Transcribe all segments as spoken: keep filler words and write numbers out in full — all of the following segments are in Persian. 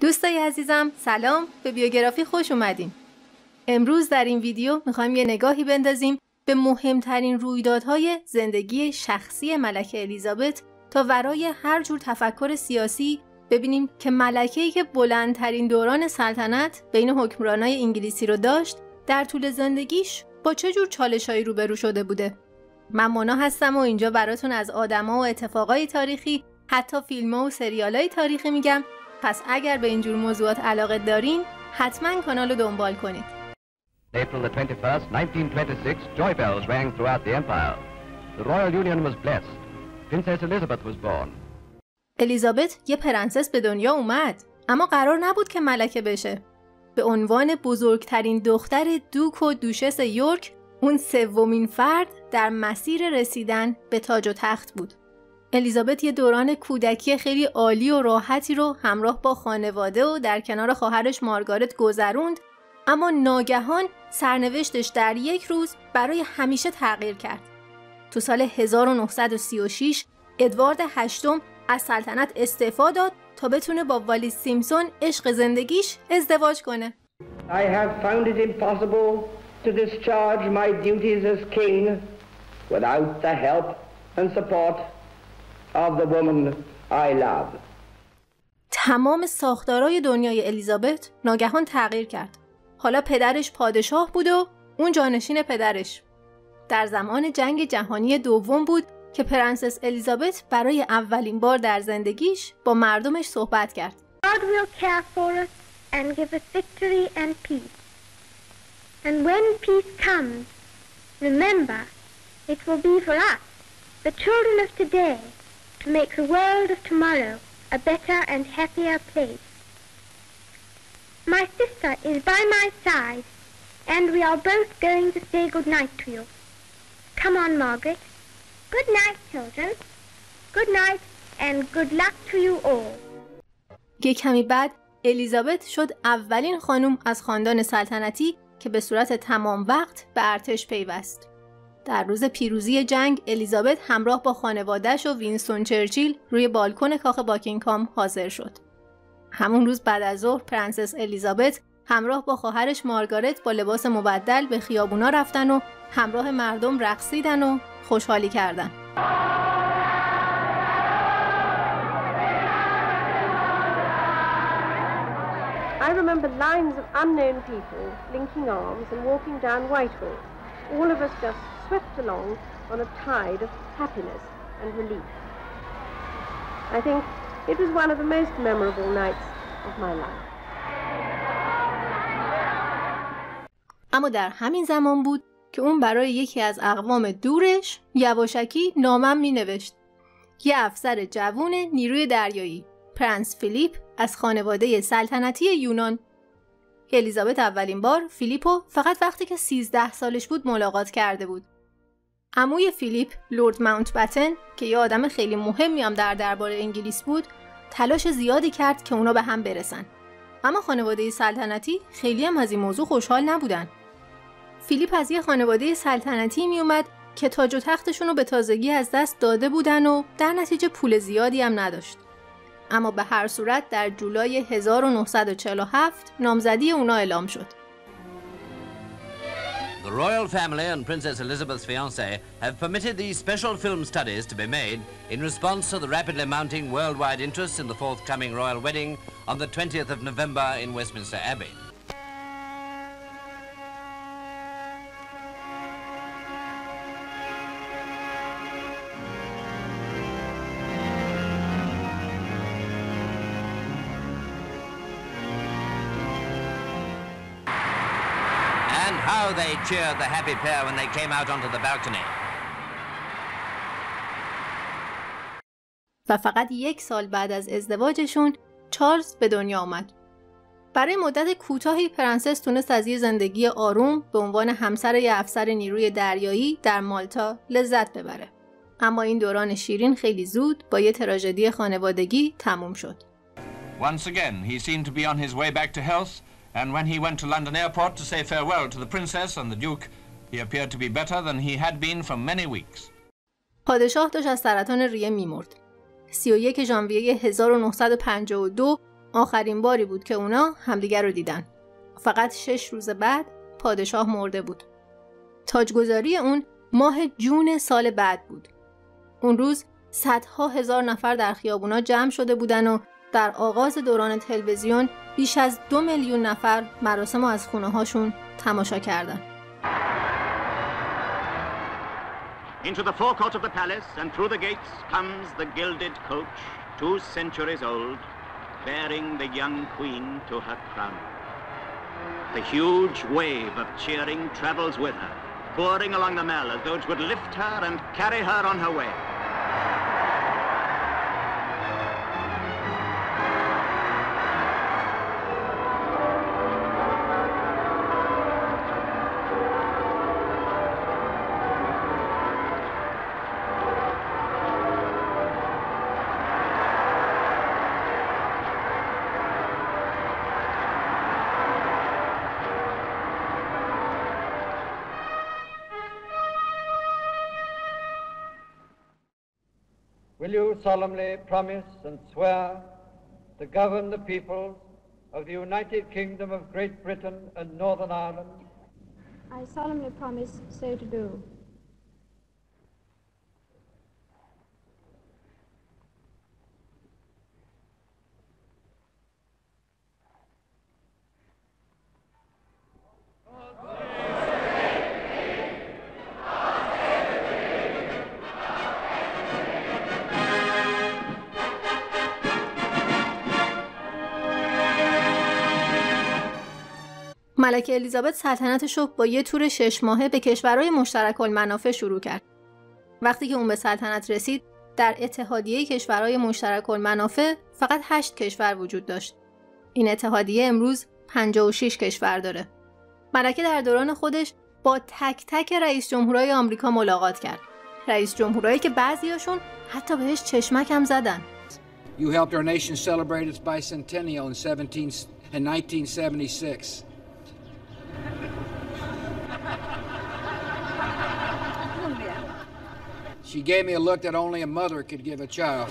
دوستای عزیزم سلام، به بیوگرافی خوش اومدین. امروز در این ویدیو میخوایم یه نگاهی بندازیم به مهمترین رویدادهای زندگی شخصی ملکه الیزابت تا ورای هر جور تفکر سیاسی ببینیم که ملکه‌ای که بلندترین دوران سلطنت بین حکمرانای انگلیسی رو داشت در طول زندگیش با چه جور چالشایی روبرو شده بوده. من مونا هستم و اینجا براتون از آدما و اتفاقای تاریخی، حتی فیلم‌ها و سریالای تاریخی میگم. پس اگر به اینجور موضوعات علاقه دارین حتما کانال رو دنبال کنید. April the twenty-first, nineteen twenty-six, joy bells rang throughout the empire. The royal union was blessed. Princess Elizabeth was born. الیزابت یه پرنسس به دنیا اومد، اما قرار نبود که ملکه بشه. به عنوان بزرگترین دختر دوک و دوشس یورک، اون سومین فرد در مسیر رسیدن به تاج و تخت بود. الیزابت یه دوران کودکی خیلی عالی و راحتی رو همراه با خانواده و در کنار خواهرش مارگارت گذروند، اما ناگهان سرنوشتش در یک روز برای همیشه تغییر کرد. تو سال هزار و نهصد و سی و شش ادوارد هشتم از سلطنت استعفا داد تا بتونه با والیس سیمپسون عشق زندگیش ازدواج کنه. I have found it impossible to discharge my duties as king without the help and support of the woman I love. تمام ساختارهای دنیای الیزابت ناگهان تغییر کرد. حالا پدرش پادشاه بود و اون جانشین پدرش. در زمان جنگ جهانی دوم بود که پرنسس الیزابت برای اولین بار در زندگیش با مردمش صحبت کرد. God will care for us and give us victory and peace. And when peace comes, remember, it will be for us, the children of today, to make the world of tomorrow a better and happier place. My sister is by my side, and we are both going to say good night to you. Come on, Margaret. Good night, children. Good night, and good luck to you all. یک کمی بعد الیزابت شد اولین خانم از خاندان سلطنتی که به صورت تمام وقت به ارتش پیوست. در روز پیروزی جنگ الیزابت همراه با خانواده‌اش و وینستون چرچیل روی بالکن کاخ باکینگهام حاضر شد. همون روز بعد از ظهر پرنسس الیزابت همراه با خواهرش مارگارت با لباس مبدل به خیابونا رفتن و همراه مردم رقصیدن و خوشحالی کردن. I remember lines of unknown people linking arms and walking down Whitehall. All of us just swept along on a tide of happiness and relief. I think it was one of the most memorable nights of my life. اما در همین زمان بود که اون برای یکی از اقوام دورش یواشکی نامه می نوشت. یه افسر جوون نیروی دریایی، پرنس فیلیپ از خانواده سلطنتی یونان. الیزابت اولین بار فیلیپو فقط وقتی که سیزده سالش بود ملاقات کرده بود. عموی فیلیپ، لورد ماونتبتن، که یه آدم خیلی مهمی هم در دربار انگلیس بود، تلاش زیادی کرد که اونا به هم برسن. اما خانواده سلطنتی خیلی هم از این موضوع خوشحال نبودن. فیلیپ از یه خانواده سلطنتی می اومد که تاج و تختشون رو به تازگی از دست داده بودن و در نتیجه پول زیادی هم نداشت. اما به هر صورت در جولای هزار و نهصد و چهل و هفت نامزدی اونا اعلام شد. The royal family and Princess Elizabeth's fiancé have permitted these special film studies to be made in response to the rapidly mounting worldwide interest in the forthcoming royal wedding on the twentieth of November in Westminster Abbey. And how they cheered the happy pair when they came out onto the balcony. و فقط یک سال بعد از ازدواجشون چارلز به دنیا آمد. برای مدت کوتاهی پرنسس تونست از یه زندگی آروم به عنوان همسر یه افسر نیروی دریایی در مالتا لذت ببره. اما این دوران شیرین خیلی زود با یه تراژدی خانوادگی تموم شد. Once again he seemed to be on his way back to health. And when he went to London airport to say farewell to the princess and the duke, he appeared to be better than he had been for many weeks. پادشاه داشت از سرطان ریه می‌مرد. سی و یک ژانویه هزار و نهصد و پنجاه و دو آخرین باری بود که اونا همدیگر رو دیدن. فقط شش روز بعد پادشاه مرده بود. تاجگذاری اون ماه جون سال بعد بود. اون روز صدها هزار نفر در خیابونا جمع شده بودن و در آغاز دوران تلویزیون بیش از دو میلیون نفر مراسم رو از خونه هاشون تماشا کردن. Into the forecourt of the palace and through the gates comes the gilded coach, two centuries old, bearing the young queen to her crown. The huge wave of cheering travels with her, pouring along the Mall as though it would lift her and carry her on her way. Will you solemnly promise and swear to govern the peoples of the United Kingdom of Great Britain and Northern Ireland? I solemnly promise so to do. ملکه الیزابت سلطنتش رو با یه تور شش ماهه به کشورهای مشترک المنافع شروع کرد. وقتی که اون به سلطنت رسید، در اتحادیه کشورهای مشترک المنافع فقط هشت کشور وجود داشت. این اتحادیه امروز پنجاه و شش کشور داره. ملکه در دوران خودش با تک تک رئیس جمهورهای آمریکا ملاقات کرد. رئیس جمهورایی که بعضیاشون حتی بهش چشمک هم زدن. You helped our nation celebrate its bicentennial in seventeen in nineteen seventy-six. She gave me a look that only a mother could give a child.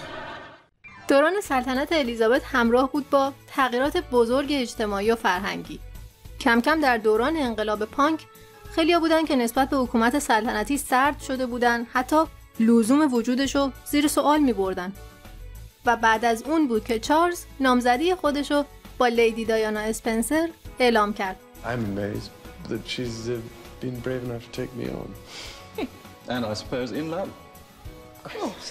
دوران سلطنت الیزابت همراه بود با تغییرات بزرگ اجتماعی و فرهنگی. کم کم در دوران انقلاب پانک خیلی‌ها بودن که نسبت به حکومت سلطنتی سرد شده بودن، حتی لزوم وجودشو زیر سوال می‌بردن. و بعد از اون بود که چارلز نامزدی خودشو با لیدی دایانا اسپنسر اعلام کرد. I'm amazed that she's uh, been brave enough to take me on. And I suppose in love. Of course.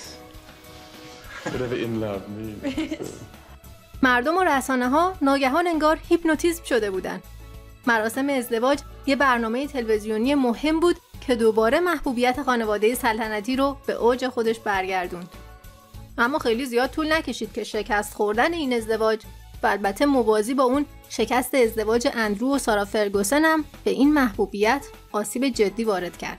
Whatever in love means. مردم و رسانه‌ها ناگهان انگار هیپنوتیزم شده بودن. مراسم ازدواج یه برنامه تلویزیونی مهم بود که دوباره محبوبیت خانواده سلطنتی رو به اوج خودش برگردوند. اما خیلی زیاد طول نکشید که شکست خوردن این ازدواج و البته موازی با اون شکست ازدواج اندرو و سارا فرگوسن هم به این محبوبیت آسیب جدی وارد کرد.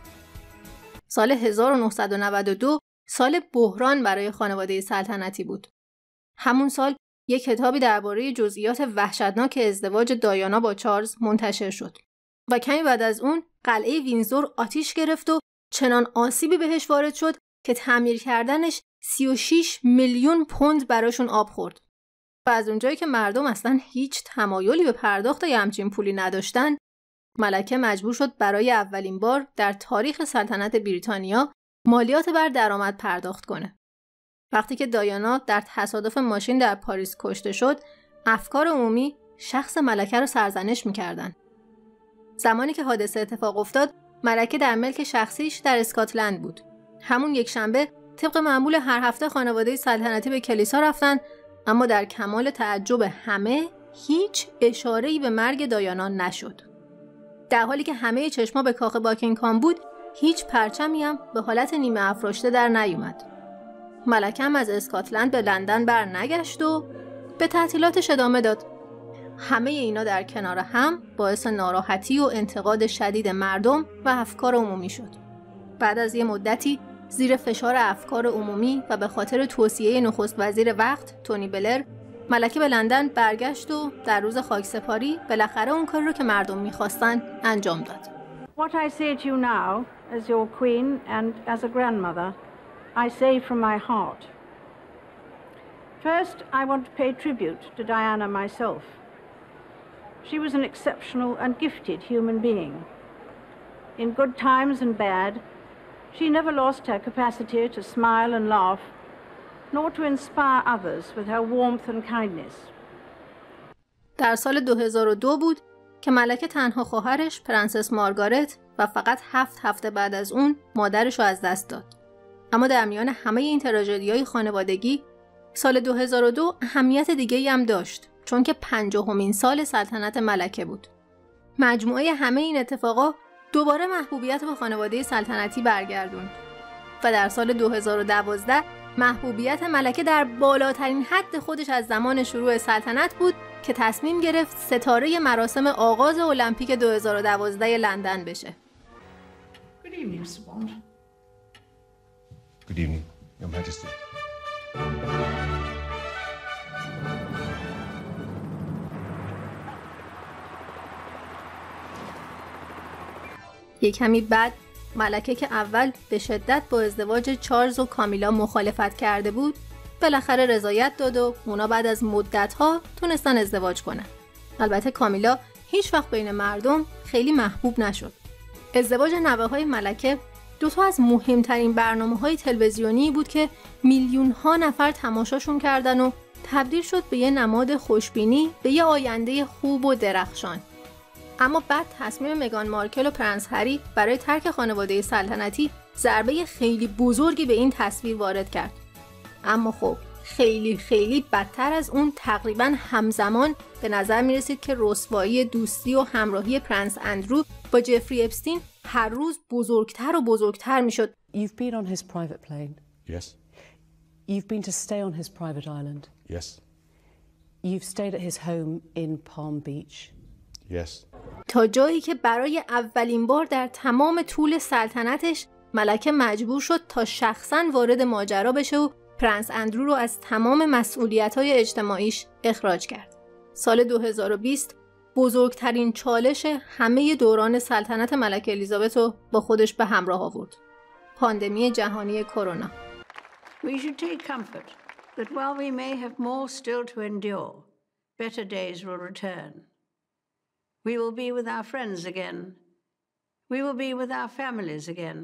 سال هزار و نهصد و نود و دو سال بحران برای خانواده سلطنتی بود. همون سال یک کتابی درباره جزئیات وحشتناک ازدواج دایانا با چارلز منتشر شد و کمی بعد از اون قلعه وینزور آتیش گرفت و چنان آسیبی بهش وارد شد که تعمیر کردنش سی و شش میلیون پوند براشون آب خورد. و از اونجایی که مردم اصلا هیچ تمایلی به پرداخت یه همچین پولی نداشتن، ملکه مجبور شد برای اولین بار در تاریخ سلطنت بریتانیا مالیات بر درآمد پرداخت کنه. وقتی که دایانا در تصادف ماشین در پاریس کشته شد، افکار عمومی شخص ملکه رو سرزنش می‌کردن. زمانی که حادثه اتفاق افتاد، ملکه در ملک شخصیش در اسکاتلند بود. همون یک شنبه طبق معمول هر هفته خانواده سلطنتی به کلیسا رفتن، اما در کمال تعجب همه هیچ اشاره‌ای به مرگ دایانا نشد. در حالی که همه چشما به کاخ باکینگهام بود، هیچ پرچمی هم به حالت نیمه افراشته در نیومد. ملکه هم از اسکاتلند به لندن بر نگشت و به تعطیلاتش ادامه داد. همه اینا در کنار هم باعث ناراحتی و انتقاد شدید مردم و افکار عمومی شد. بعد از یه مدتی زیر فشار افکار عمومی و به خاطر توصیه نخست وزیر وقت تونی بلر، ملکه به لندن برگشت و در روز خاکسپاری بالاخره اون کار رو که مردم می‌خواستن انجام داد. What I say to you now as your queen and as a grandmother, I say from my heart. First, I want to pay tribute to Diana myself. She was an exceptional and gifted human being. In good times and bad, she never lost her capacity to smile and laugh, nor to inspire others with her warmth and kindness. در سال دو هزار و دو بود که ملکه تنها خواهرش پرنسس مارگارت و فقط هفت هفته بعد از اون مادرش رو از دست داد. اما در میان همه این تراژدی‌های خانوادگی سال دو هزار و دو اهمیت دیگه‌ای هم داشت، چون که پنجاهمین سال سلطنت ملکه بود. مجموعه همه این اتفاقا دوباره محبوبیت به خانواده سلطنتی برگردوند و در سال دو هزار و دوازده محبوبیت ملکه در بالاترین حد خودش از زمان شروع سلطنت بود که تصمیم گرفت ستاره مراسم آغاز المپیک دو هزار و دوازده لندن بشه. Good evening, Mister Bond. Good evening, Your Majesty. یک کمی بعد ملکه که اول به شدت با ازدواج چارلز و کامیلا مخالفت کرده بود بالاخره رضایت داد و اونا بعد از مدت‌ها تونستن ازدواج کنن. البته کامیلا هیچ وقت بین مردم خیلی محبوب نشد. ازدواج نوه‌های ملکه دوتا از مهمترین برنامه‌های تلویزیونی بود که میلیون‌ها نفر تماشاشون کردن و تبدیل شد به یه نماد خوشبینی به یه آینده خوب و درخشان. اما بعد تصمیم مگان مارکل و پرنس هری برای ترک خانواده سلطنتی ضربه خیلی بزرگی به این تصویر وارد کرد. اما خب خیلی خیلی بدتر از اون تقریباً همزمان به نظر می رسید که رسوایی دوستی و همراهی پرنس اندرو با جفری اپستین هر روز بزرگتر و بزرگتر می شد. You've been on his private plane. Yes. You've been to stay on his private island. Yes. You've stayed at his home in Palm Beach. Yes. تا جایی که برای اولین بار در تمام طول سلطنتش ملکه مجبور شد تا شخصاً وارد ماجرا بشه و پرنس اندرو رو از تمام مسئولیت‌های اجتماعیش اخراج کرد. سال دو هزار و بیست بزرگترین چالش همه دوران سلطنت ملکه الیزابت رو با خودش به همراه آورد. پاندمی جهانی کرونا. We should take comfort that while we may have more still to endure, better days will return. We will be with our friends again. We will be with our families again.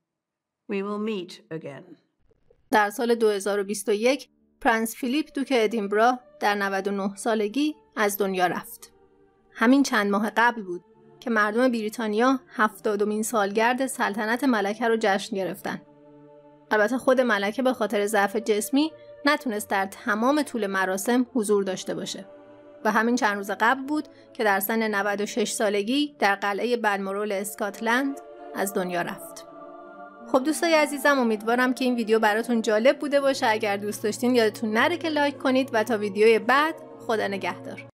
We will meet again. در سال دو هزار و بیست و یک پرنس فیلیپ دوک ادینبرا در نود و نه سالگی از دنیا رفت. همین چند ماه قبل بود که مردم بریتانیا هفتادمین سالگرد سلطنت ملکه رو جشن گرفتن. البته خود ملکه به خاطر ضعف جسمی نتونست در تمام طول مراسم حضور داشته باشه. و همین چند روز قبل بود که در سن نود و شش سالگی در قلعه بالمورال اسکاتلند از دنیا رفت. خب دوستای عزیزم، امیدوارم که این ویدیو براتون جالب بوده باشه. اگر دوست داشتین یادتون نره که لایک کنید و تا ویدیوی بعد خدا نگهدار.